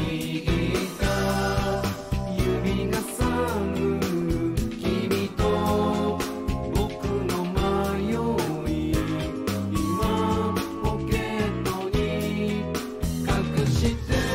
指が寒む君と僕の迷い今ポケットに隠して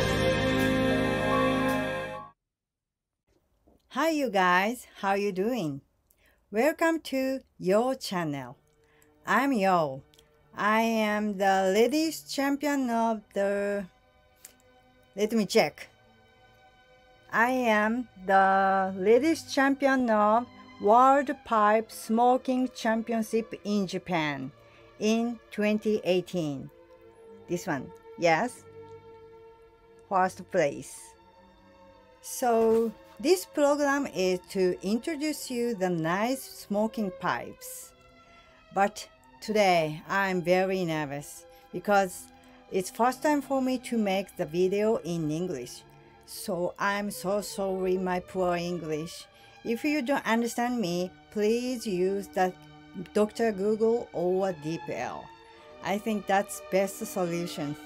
Hi you guys, how you doing? Welcome to Yo channel. I'm Yo. I am the ladies champion of the... Let me check. I am the ladies champion of World Pipe Smoking Championship in Japan in 2018. This one, yes. First place. So this program is to introduce you the nice smoking pipes. But today I'm very nervous because it's first time for me to make the video in English. So I'm so sorry my poor English. If you don't understand me, please use the Dr. Google or DeepL. I think that's best solution.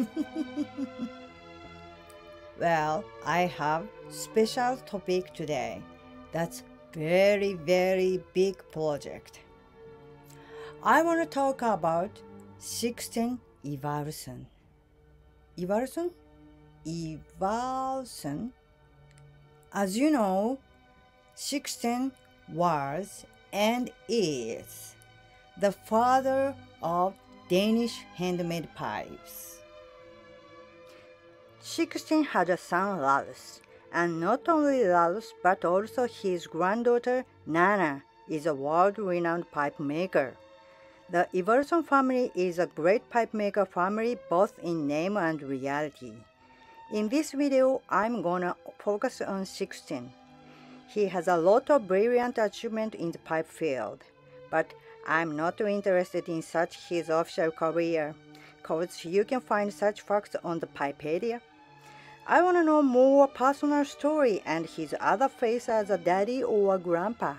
Well, I have special topic today. That's very big project. I want to talk about Sixten Ivarsson. Ivarsson? Ivarsson? As you know, Sixten was and is the father of Danish handmade pipes. Sixten had a son Lars, and not only Lars but also his granddaughter Nana is a world-renowned pipe maker. The Ivarsson family is a great pipe maker family both in name and reality. In this video, I'm gonna focus on Sixten. He has a lot of brilliant achievement in the pipe field, but I'm not interested in such his official career, cause you can find such facts on the Pipedia. I want to know more personal story and his other face as a daddy or a grandpa.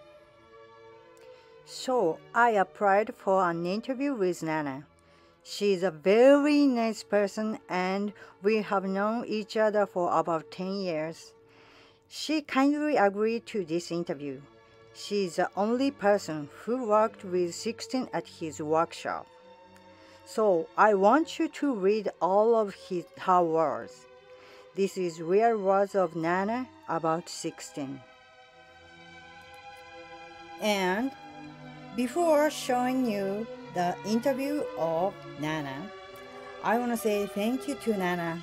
So I applied for an interview with Nana. She's a very nice person and we have known each other for about 10 years. She kindly agreed to this interview. She's the only person who worked with Sixten at his workshop. So I want you to read all of her words. This is real words of Nana about Sixten. And before showing you the interview of Nana, I want to say thank you to Nana.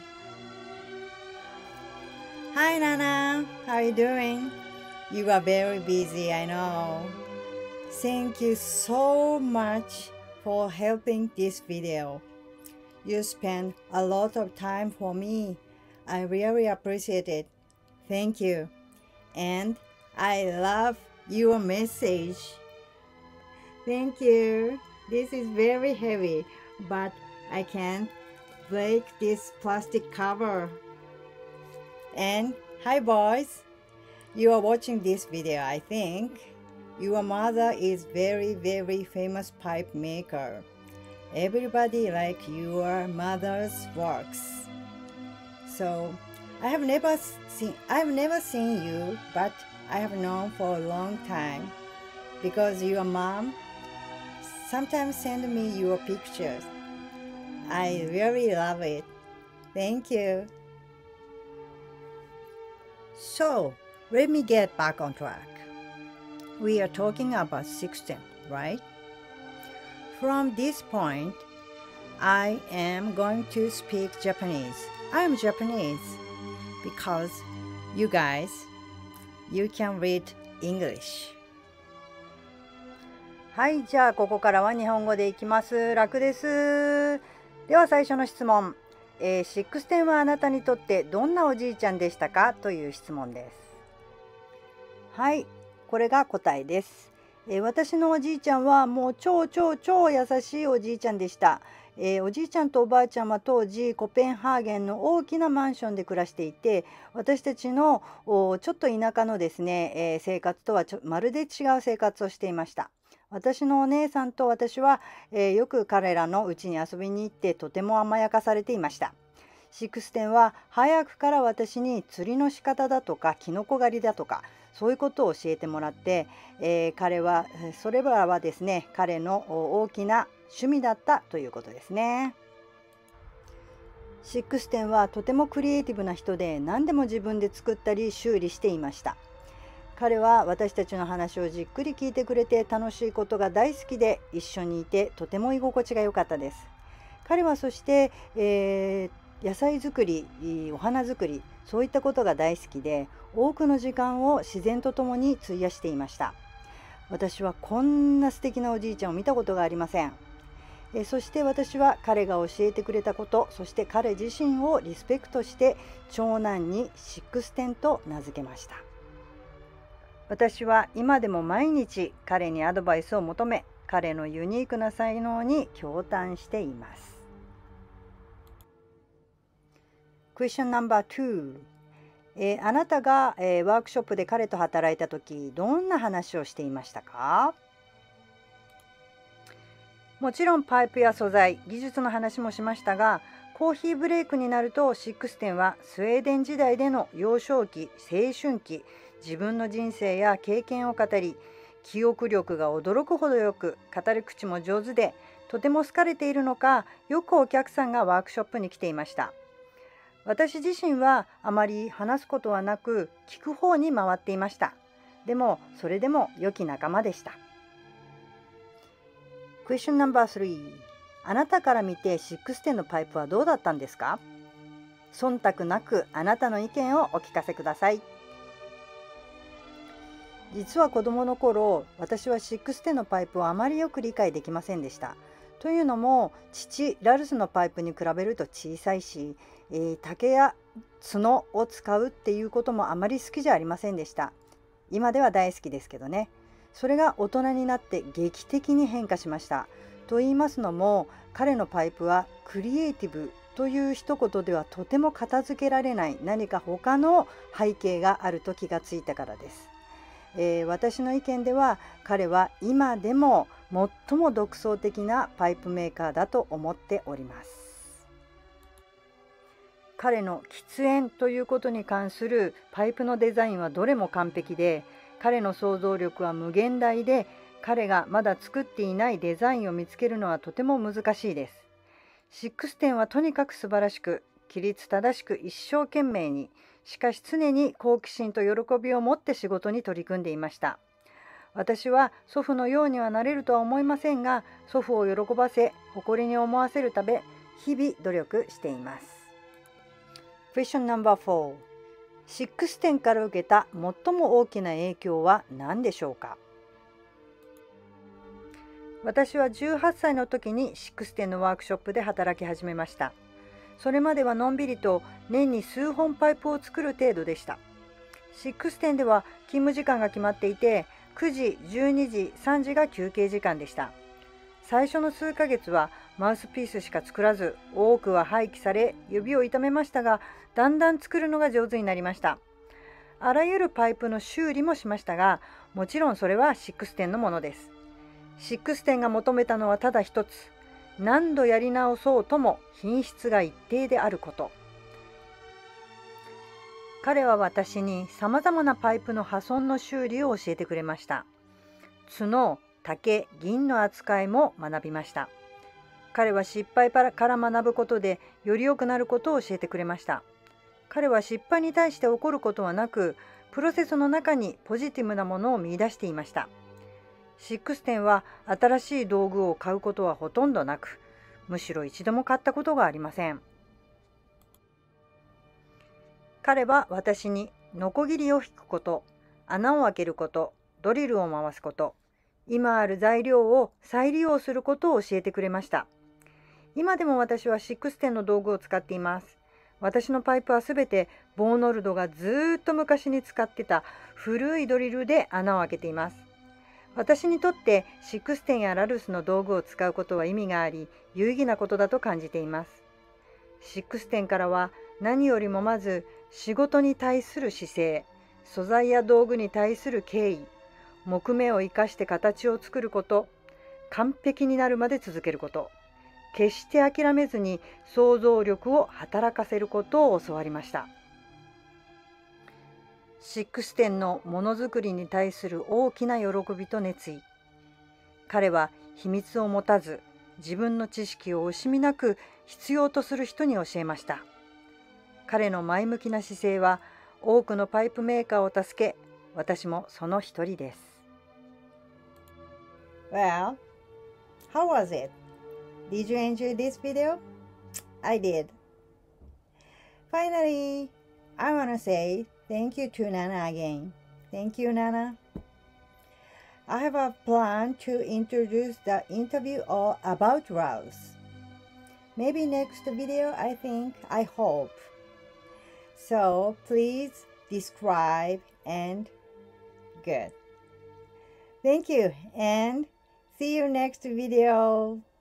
Hi Nana, how are you doing? You are very busy, I know. Thank you so much for helping this video. You spent a lot of time for me. I really appreciate it. Thank you. And I love your message. Thank you. This is very heavy, but I can't break this plastic cover. And hi boys. You are watching this video, I think. Your mother is very famous pipe maker. Everybody like your mother's works. So I have never seen you, but I have known for a long time because your mom sometimes send me your pictures. I really love it. Thank you. So let me get back on track. We are talking about Sixten, right? From this point, I am going to speak Japanese. I'm Japanese because you guys, you can read English. はい、じゃあここからは日本語でいきます。楽です。では最初の質問。シックステンはあなたにとってどんなおじいちゃんでしたかという質問です。はい、これが答えです。私のおじいちゃんはもう超優しいおじいちゃんでした。おじいちゃんとおばあちゃんは当時コペンハーゲンの大きなマンションで暮らしていて、私たちのちょっと田舎のですね、生活とはまるで違う生活をしていました。私のお姉さんと私は、よく彼らの家に遊びに行ってとても甘やかされていました。 610は早くから私に釣りの仕方だとかキノコ狩りだとかそういうことを教えてもらって、それらはですね彼の大きな趣味だったということですね。610はとてもクリエイティブな人で何でも自分で作ったり修理していました。彼は私たちの話をじっくり聞いてくれて楽しいことが大好きで一緒にいてとても居心地が良かったです。彼はそして、野菜作り、お花作り、そういったことが大好きで多くの時間を自然とともに費やしていました。私はこんな素敵なおじいちゃんを見たことがありません。そして私は彼が教えてくれたこと、そして彼自身をリスペクトして長男に610と名付けました。私は今でも毎日彼にアドバイスを求め、彼のユニークな才能に驚嘆しています。Question No.2、あなたが、ワークショップで彼と働いた時、どんな話をしていましたか？もちろんパイプや素材、技術の話もしましたが、コーヒーブレイクになると610はスウェーデン時代での幼少期、青春期、自分の人生や経験を語り、記憶力が驚くほどよく、語り口も上手で、とても好かれているのか、よくお客さんがワークショップに来ていました。私自身はあまり話すことはなく、聞く方に回っていました。でも、それでも良き仲間でした。Question No.3、あなたから見て610のパイプはどうだったんですか？忖度なくあなたの意見をお聞かせください。実は子供の頃、私は610のパイプをあまりよく理解できませんでした。というのも、父ラルスのパイプに比べると小さいし、竹や角を使うっていうこともあまり好きじゃありませんでした。今では大好きですけどね。それが大人になって劇的に変化しました。と言いますのも、彼のパイプはクリエイティブという一言ではとても片付けられない何か他の背景があると気がついたからです。私の意見では彼は今でも最も独創的なパイプメーカーだと思っております。彼の喫煙ということに関するパイプのデザインはどれも完璧で、彼の想像力は無限大で、彼がまだ作っていないデザインを見つけるのはとても難しいです。610はとにかく素晴らしく、規律正しく一生懸命に、しかし常に好奇心と喜びを持って仕事に取り組んでいました。私は祖父のようにはなれるとは思いませんが、祖父を喜ばせ、誇りに思わせるため、日々努力しています。Question No.4、610から受けた最も大きな影響は何でしょうか？私は18歳の時に610のワークショップで働き始めました。それまではのんびりと年に数本パイプを作る程度でした。610では勤務時間が決まっていて、9時、12時、3時が休憩時間でした。最初の数ヶ月はマウスピースしか作らず、多くは廃棄され指を痛めましたが、だんだん作るのが上手になりました。あらゆるパイプの修理もしましたが、もちろんそれは610のものです。610が求めたのはただ一つ、何度やり直そうとも品質が一定であること。彼は私にさまざまなパイプの破損の修理を教えてくれました。角、竹、銀の扱いも学びました。彼は失敗から学ぶことでより良くなることを教えてくれました。彼は失敗に対して怒ることはなく、プロセスの中にポジティブなものを見出していました。610は新しい道具を買うことはほとんどなく、むしろ一度も買ったことがありません。彼は私にノコギリを引くこと、穴を開けること、ドリルを回すこと、今ある材料を再利用することを教えてくれました。今でも私は610の道具を使っています。私のパイプはすべてボーノルドがずっと昔に使ってた古いドリルで穴を開けています。私にとって610やラルスの道具を使うことは意味があり、有意義なことだと感じています。610からは何よりもまず仕事に対する姿勢、素材や道具に対する敬意、木目を生かして形を作ること、完璧になるまで続けること、 決して諦めずに想像力を働かせることを教わりました。6点のものづくりに対する大きな喜びと熱意。彼は秘密を持たず、自分の知識を惜しみなく必要とする人に教えました。彼の前向きな姿勢は多くのパイプメーカーを助け、私もその一人です。Well, how was it? Did you enjoy this video? I did. Finally, I want to say thank you to Nana again. Thank you, Nana. I have a plan to introduce the interview all about Rouse. Maybe next video, I hope. So please describe and good. Thank you and see you next video.